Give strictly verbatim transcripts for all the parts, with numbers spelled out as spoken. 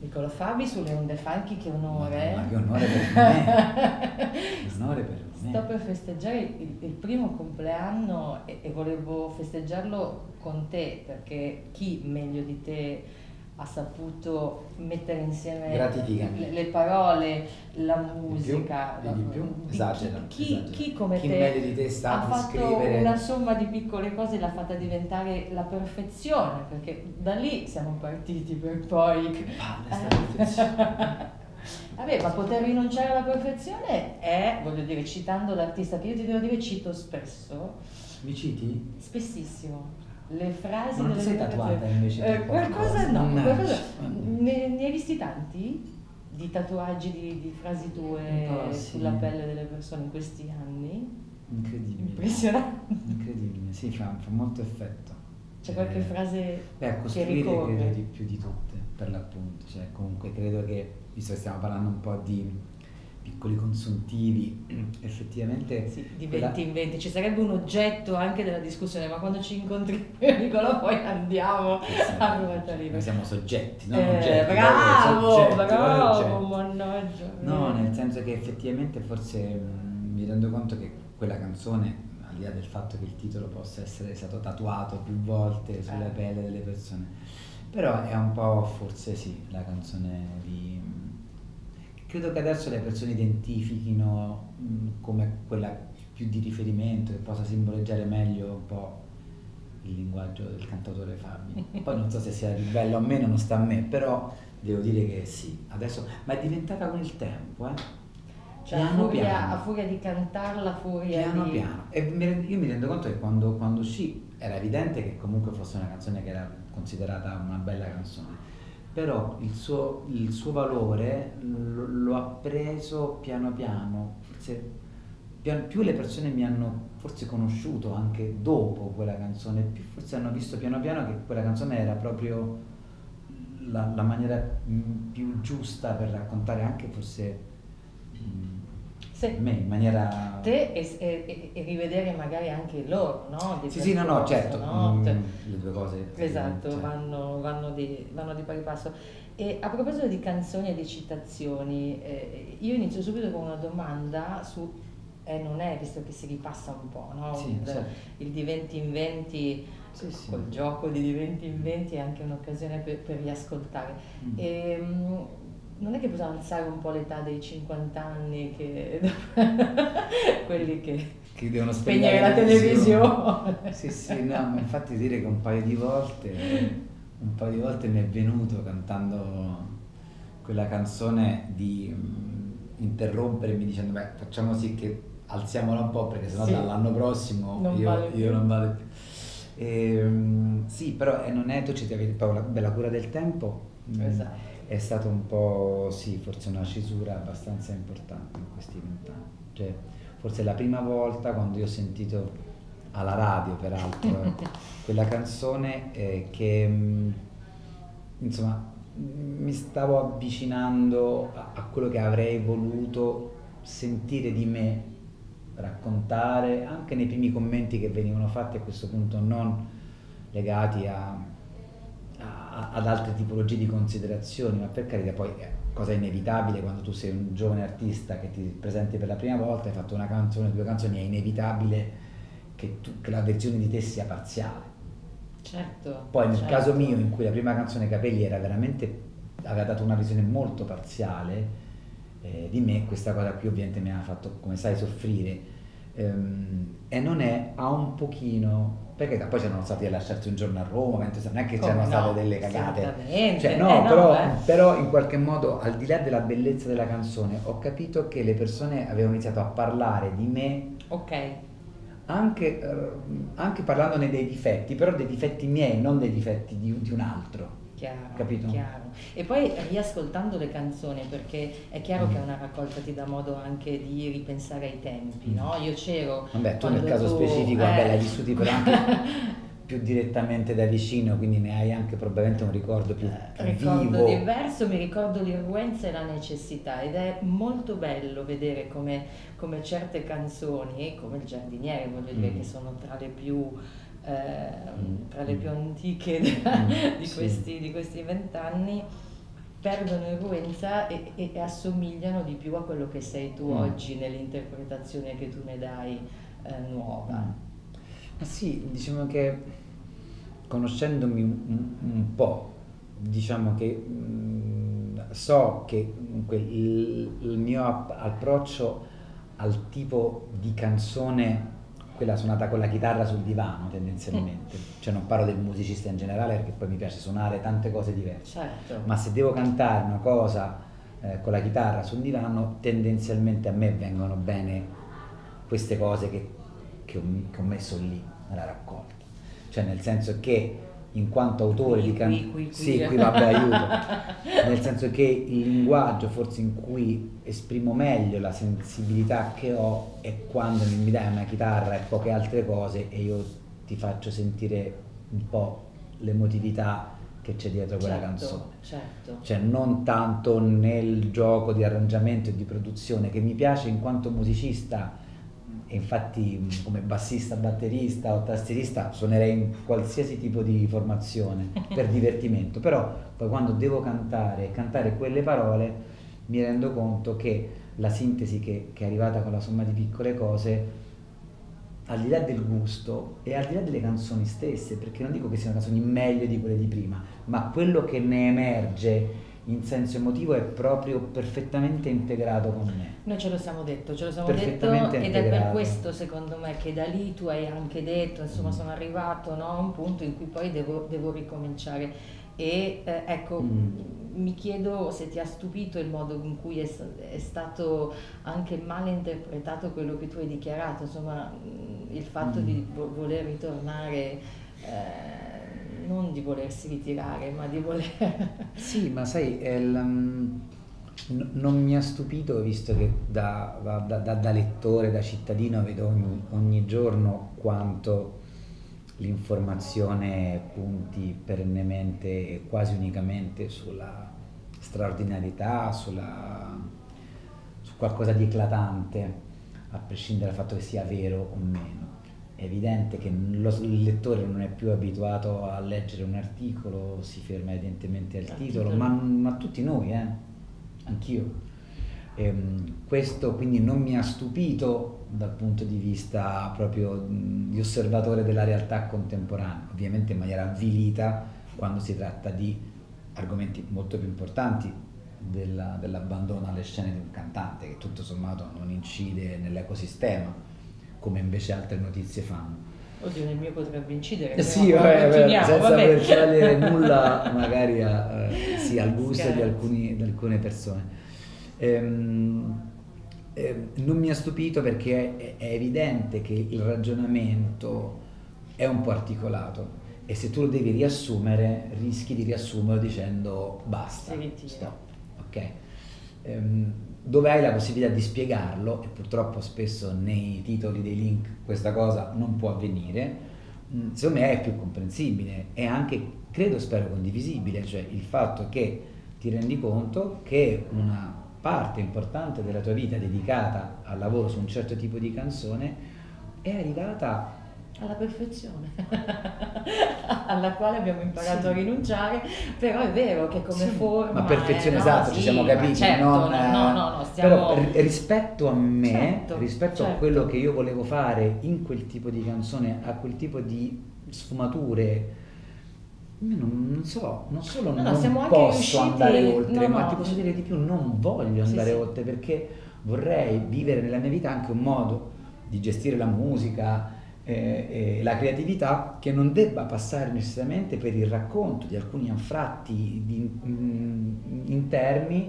Nicola Fabi sulle onde funky, che onore. Ma, ma che onore per me. Che onore per me. Sto per festeggiare il, il primo compleanno e, e volevo festeggiarlo con te, perché chi meglio di te ha saputo mettere insieme le, le parole, la musica. Di più, di più. Esagera, chi, esagera. chi come chi te meglio di te sta ha a fatto scrivere una somma di piccole cose e l'ha fatta diventare la perfezione, perché da lì siamo partiti per poi... Che palle sta perfezione. Vabbè, ma poter rinunciare alla perfezione è, voglio dire, citando l'artista che io ti devo dire, cito spesso. Mi citi? Spessissimo. Le frasi ma non delle sei tatuata invece? Eh, qualcosa no, non qualcosa, ne, ne hai visti tanti? Di tatuaggi, di, di frasi tue sì. sulla pelle delle persone in questi anni? Incredibile. Impressionante. Incredibile, sì, fa, fa molto effetto. C'è qualche eh, frase beh, che ricorre? credo di più di tutte, per l'appunto. Cioè, comunque credo che, visto che stiamo parlando un po' di piccoli consuntivi, effettivamente... Sì, di quella... venti in venti, ci sarebbe un oggetto anche della discussione, ma quando ci incontriamo Nicola poi andiamo a ruotare. Noi siamo soggetti, no? Eh, oggetti, bravo, soggetti, bravo, oggetti. mannaggia. No, nel senso che effettivamente forse mh, mi rendo conto che quella canzone, al di là del fatto che il titolo possa essere stato tatuato più volte sulla pelle delle persone, però è un po' forse sì, la canzone di... Credo che adesso le persone identifichino mh, come quella più di riferimento, che possa simboleggiare meglio un po' il linguaggio del cantautore Fabi. Poi non so se sia bella o meno, non sta a me, però devo dire che sì, adesso, ma è diventata con il tempo, eh. Cioè, piano a furia, piano. A furia di cantarla, a furia piano di... piano. E mi- io mi rendo conto che quando, quando uscì era evidente che comunque fosse una canzone che era considerata una bella canzone, però il suo, il suo valore lo, lo ha preso piano piano, forse pian- più le persone mi hanno forse conosciuto anche dopo quella canzone, più forse hanno visto piano piano che quella canzone era proprio la, la maniera mh, più giusta per raccontare anche forse mh, Sì. me in maniera... Te e, e, e rivedere magari anche loro, no? Di sì, sì, no, no, percorso, certo, no? mm, Cioè, le due cose. esatto, cioè. vanno, vanno, di, vanno di pari passo. E a proposito di canzoni e di citazioni, eh, io inizio subito con una domanda su, eh, non è, visto che si ripassa un po', no? Sì, il, certo. il di venti in venti, Sì, sì. col gioco di di venti in venti è anche un'occasione per, per riascoltare. Mm. E, mh, non è che bisogna alzare un po' l'età dei cinquanta anni, che quelli che, che devono spegnere la televisione. Sì, sì, no, ma infatti dire che un paio di volte, un paio di volte mi è venuto cantando quella canzone di mh, interrompermi dicendo beh facciamo sì che alziamola un po' perché sennò Sì. dall'anno prossimo Non io, vale io più. non vado più. E, mh, sì, però eh, non è, tu ci devi proprio la bella cura del tempo. mh, Esatto. È stato un po', sì, forse una cesura abbastanza importante in questi vent'anni. Cioè, forse è la prima volta quando io ho sentito alla radio, peraltro, eh, quella canzone eh, che, mh, insomma, mi stavo avvicinando a, a quello che avrei voluto sentire di me, raccontare, anche nei primi commenti che venivano fatti a questo punto non legati a ad altre tipologie di considerazioni, ma per carità poi è cosa inevitabile quando tu sei un giovane artista che ti presenti per la prima volta, hai fatto una canzone, due canzoni, è inevitabile che, tu, che la versione di te sia parziale. Certo. Poi nel certo. caso mio, in cui la prima canzone Capelli era veramente, aveva dato una visione molto parziale eh, di me, questa cosa qui ovviamente mi ha fatto, come sai, soffrire. Ehm, e non è a un pochino, perché poi c'erano stati a lasciarsi un giorno a Roma, non è che Come c'erano no, state delle cagate, cioè, no, eh, no, però, eh. però in qualche modo al di là della bellezza della canzone ho capito che le persone avevano iniziato a parlare di me, ok, anche, eh, anche parlandone dei difetti, però dei difetti miei, non dei difetti di, di un altro. chiaro, Capito? chiaro. E poi riascoltando le canzoni, perché è chiaro Mm. che una raccolta ti dà modo anche di ripensare ai tempi, Mm. no? Io c'ero. Vabbè, tu quando nel caso tu- specifico, eh. vabbè, l'hai vissuti però anche più direttamente da vicino, quindi ne hai anche probabilmente un ricordo più, più Ricordo vivo. diverso, mi ricordo l'irruenza e la necessità, ed è molto bello vedere come, come certe canzoni, come il Giardiniere, voglio dire, Mm. che sono tra le più, eh, Mm. tra le più Mm. antiche Mm. di Sì. questi di questi vent'anni, perdono irruenza e, e, e assomigliano di più a quello che sei tu mm. oggi nell'interpretazione che tu ne dai eh, nuova. Mm. Ma sì, diciamo che conoscendomi un, un, un po', diciamo che mh, so che comunque il, il mio approccio al tipo di canzone, quella suonata con la chitarra sul divano tendenzialmente, mm. cioè non parlo del musicista in generale perché poi mi piace suonare tante cose diverse, certo. ma se devo cantare una cosa eh, con la chitarra sul divano, tendenzialmente a me vengono bene queste cose che, che, ho, che ho messo lì nella raccolta, cioè nel senso che in quanto autore qui, di canzoni, qui, qui, qui. sì, qui vabbè aiuto, nel senso che il linguaggio forse in cui esprimo meglio la sensibilità che ho è quando mi dai una chitarra e poche altre cose e io ti faccio sentire un po' l'emotività che c'è dietro quella certo, canzone, certo. Cioè non tanto nel gioco di arrangiamento e di produzione che mi piace in quanto musicista. E infatti come bassista, batterista o tastierista suonerei in qualsiasi tipo di formazione per divertimento, però poi quando devo cantare e cantare quelle parole mi rendo conto che la sintesi che, che è arrivata con la somma di piccole cose, al di là del gusto e al di là delle canzoni stesse, perché non dico che siano canzoni meglio di quelle di prima, ma quello che ne emerge in senso emotivo è proprio perfettamente integrato con me. Noi ce lo siamo detto, ce lo siamo detto ed integrato. È per questo secondo me che da lì tu hai anche detto, insomma mm. sono arrivato, no, a un punto in cui poi devo, devo ricominciare e eh, ecco mm. mi chiedo se ti ha stupito il modo in cui è, è stato anche male interpretato quello che tu hai dichiarato, insomma il fatto mm. di vo- voler ritornare eh, non di volersi ritirare, ma di voler... Sì, ma sai, il, um, n- non mi ha stupito, visto che da, da, da, da lettore, da cittadino, vedo ogni, ogni giorno quanto l'informazione punti perennemente e quasi unicamente sulla straordinarietà, sulla, su qualcosa di eclatante, a prescindere dal fatto che sia vero o meno. È evidente che lo, il lettore non è più abituato a leggere un articolo, si ferma evidentemente al titolo, titolo. Ma, ma tutti noi, eh? Anch'io. Ehm, questo quindi non mi ha stupito dal punto di vista proprio mh, di osservatore della realtà contemporanea, ovviamente in maniera avvilita quando si tratta di argomenti molto più importanti della, dell'abbandono alle scene di un cantante che tutto sommato non incide nell'ecosistema come invece altre notizie fanno. Oddio, nel mio potrebbe incidere. Sì, vabbè, vabbè, senza voler togliere nulla magari a, eh, sì, al gusto di, alcuni, di alcune persone. Ehm, eh, non mi ha stupito perché è, è evidente che il ragionamento è un po' articolato e se tu lo devi riassumere rischi di riassumerlo dicendo basta, stop, ok? Ehm, dove hai la possibilità di spiegarlo, e purtroppo spesso nei titoli dei link questa cosa non può avvenire, secondo me è più comprensibile e anche, credo, spero condivisibile, cioè il fatto che ti rendi conto che una parte importante della tua vita dedicata al lavoro su un certo tipo di canzone è arrivata alla perfezione alla quale abbiamo imparato sì. a rinunciare, però è vero che come sì. forma ma perfezione è, esatto, no, ci sì, siamo capiti, certo, non, no, no, no, no, stiamo... però rispetto a me, certo, rispetto certo. a quello che io volevo fare in quel tipo di canzone, a quel tipo di sfumature, io non, non so, non solo no, non no, posso riusciti... andare oltre, no, ma no. ti posso dire di più, non voglio andare sì, oltre sì. perché vorrei vivere nella mia vita anche un modo di gestire la musica e la creatività che non debba passare necessariamente per il racconto di alcuni anfratti di, in, interni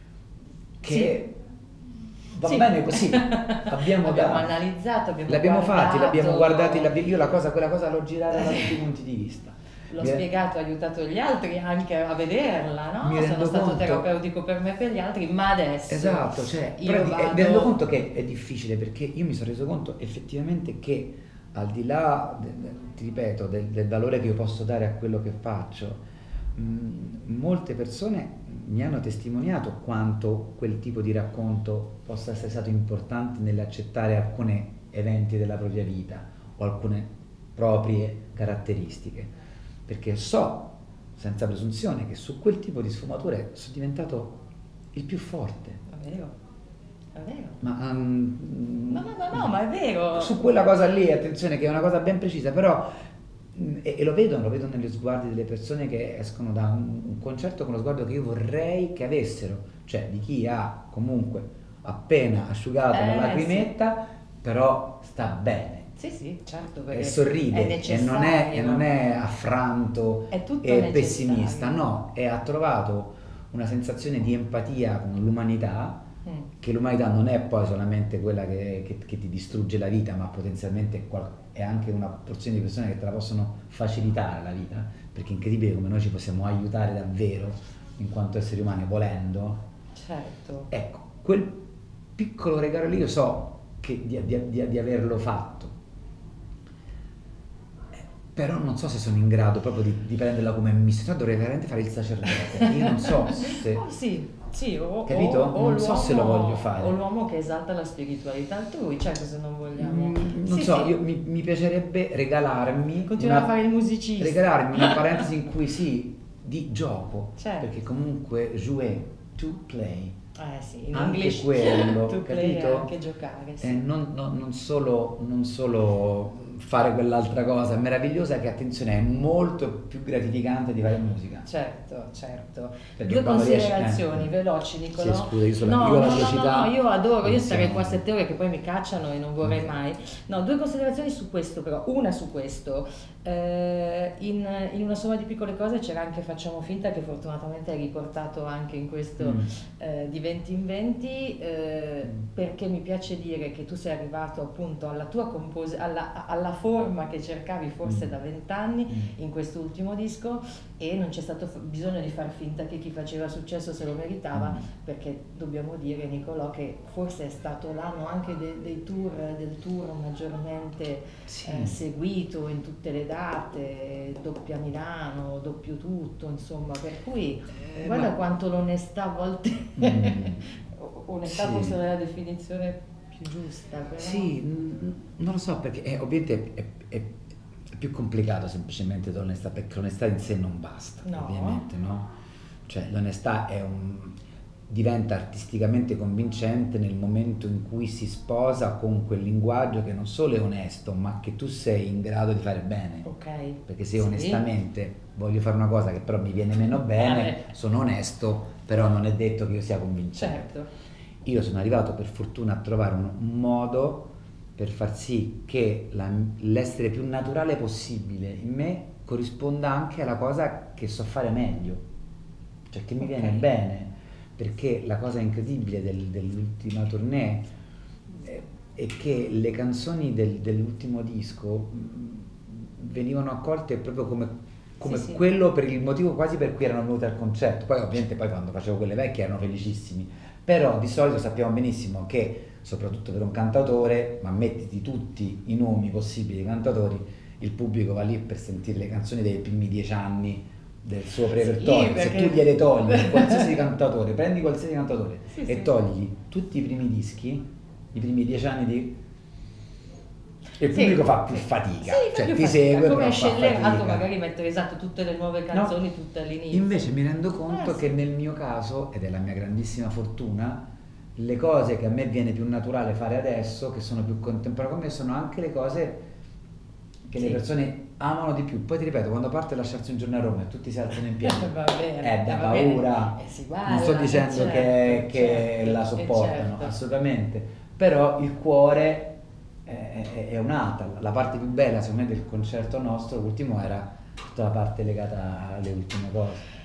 che sì. va sì. bene così. Abbiamo, abbiamo da, analizzato, abbiamo l'abbiamo guardato. fatti, l'abbiamo guardati, l'abbiamo, io la cosa, quella cosa l'ho girata da tutti i punti di vista. L'ho Mi spiegato, ho aiutato gli altri anche a vederla, no? Mi Sono stato conto... terapeutico per me e per gli altri, ma adesso esatto, cioè, io però vado... mi rendo conto che è difficile perché io mi sono reso conto effettivamente che al di là, ti ripeto, del, del valore che io posso dare a quello che faccio, mh, molte persone mi hanno testimoniato quanto quel tipo di racconto possa essere stato importante nell'accettare alcuni eventi della propria vita o alcune proprie caratteristiche, perché so senza presunzione, che su quel tipo di sfumature sono diventato il più forte. È vero, è vero. Ma, um, no, no, no, no, ma è vero. Su quella cosa lì, attenzione, che è una cosa ben precisa, però, e, e lo vedo, lo vedo negli sguardi delle persone che escono da un, un concerto con lo sguardo che io vorrei che avessero, cioè di chi ha comunque appena asciugato eh, la lacrimetta, sì. Però sta bene. Sì, sì, certo. E sorride, è e non è, e non è affranto è e pessimista, no, e ha trovato una sensazione di empatia con l'umanità, mm. che l'umanità non è poi solamente quella che, che, che ti distrugge la vita, ma potenzialmente è, qual- è anche una porzione di persone che te la possono facilitare la vita, perché è incredibile come noi ci possiamo aiutare davvero in quanto esseri umani volendo. Certo. Ecco, quel piccolo regalo lì io so che di, di, di, di averlo fatto, però non so se sono in grado proprio di, di prenderla come missione, dovrei veramente fare il sacerdote. Io non so se... Oh, sì, sì, o, capito? O, o non so se lo voglio fare. O l'uomo che esalta la spiritualità altrui, certo, se non vogliamo... Mm, non sì, so, sì. io, mi, mi piacerebbe regalarmi... Continuare una, a fare il musicista. Regalarmi una parentesi in cui sì, di gioco, certo. Perché comunque jouer, to play... Eh sì, in anche English, quello, to play capito? È anche giocare, sì. E non, non, non, solo, non solo fare quell'altra cosa meravigliosa che, attenzione, è molto più gratificante di fare musica. Certo, certo. Perché Due considerazioni riesci, eh. veloci, Nicolò. Sì, scusa, io sono no, io no, la no, velocità. no, no, io adoro, io starei siamo... qua sette ore che poi mi cacciano e non vorrei okay. mai. No, due considerazioni su questo però, una su questo. Eh, in, in una somma di piccole cose c'era anche Facciamo finta, che fortunatamente hai riportato anche in questo mm. eh, di venti in venti, eh, mm. perché mi piace dire che tu sei arrivato appunto alla tua compos- alla, alla forma che cercavi forse mm. da vent'anni mm. in quest'ultimo disco, e non c'è stato f- bisogno di far finta che chi faceva successo se lo meritava, mm. perché dobbiamo dire, Nicolò, che forse è stato l'anno anche de- dei tour, del tour maggiormente sì. eh, seguito in tutte le date, doppia Milano, doppio tutto, insomma, per cui eh, guarda ma... quanto l'onestà a volte mm. onestà sì. forse è la definizione più giusta, però... sì, non lo so, perché è, ovviamente è, è, è più complicato semplicemente l'onestà, perché l'onestà in sé non basta, no. ovviamente, no? Cioè l'onestà è un diventa artisticamente convincente nel momento in cui si sposa con quel linguaggio che non solo è onesto, ma che tu sei in grado di fare bene. Okay. Perché se sì. onestamente voglio fare una cosa che però mi viene meno bene, eh. sono onesto, però non è detto che io sia convincente. Certo. Io sono arrivato per fortuna a trovare un, un modo per far sì che la, l'essere più naturale possibile in me corrisponda anche alla cosa che so fare meglio, cioè che mi okay. viene bene. Perché la cosa incredibile del, dell'ultima tournée è, è che le canzoni del, dell'ultimo disco venivano accolte proprio come, come sì, quello sì. per il motivo quasi per cui erano venuti al concerto. Poi ovviamente poi quando facevo quelle vecchie erano felicissimi, però di solito sappiamo benissimo che soprattutto per un cantautore, ma mettiti tutti i nomi possibili dei cantatori, il pubblico va lì per sentire le canzoni dei primi dieci anni del suo repertorio. Sì, perché... se tu gliele togli qualsiasi cantautore, prendi qualsiasi cantautore sì, e sì. togli tutti i primi dischi, i primi dieci anni di il sì, pubblico fa più fatica, sì, cioè più ti fatica. segue, come però scellerato magari mettere esatto tutte le nuove canzoni, no. tutte all'inizio. Invece mi rendo conto eh, che sì. nel mio caso, ed è la mia grandissima fortuna, le cose che a me viene più naturale fare adesso, che sono più contemporanee con me, sono anche le cose che sì. le persone amano di più. Poi ti ripeto, quando parte Lasciarsi un giorno a Roma e tutti si alzano in piedi va bene, è da paura, eh, balla, non sto dicendo certo, che, che certo, la sopportano, certo. assolutamente, però il cuore è, è, è un'altra. La parte più bella secondo me del concerto nostro, l'ultimo, era tutta la parte legata alle ultime cose.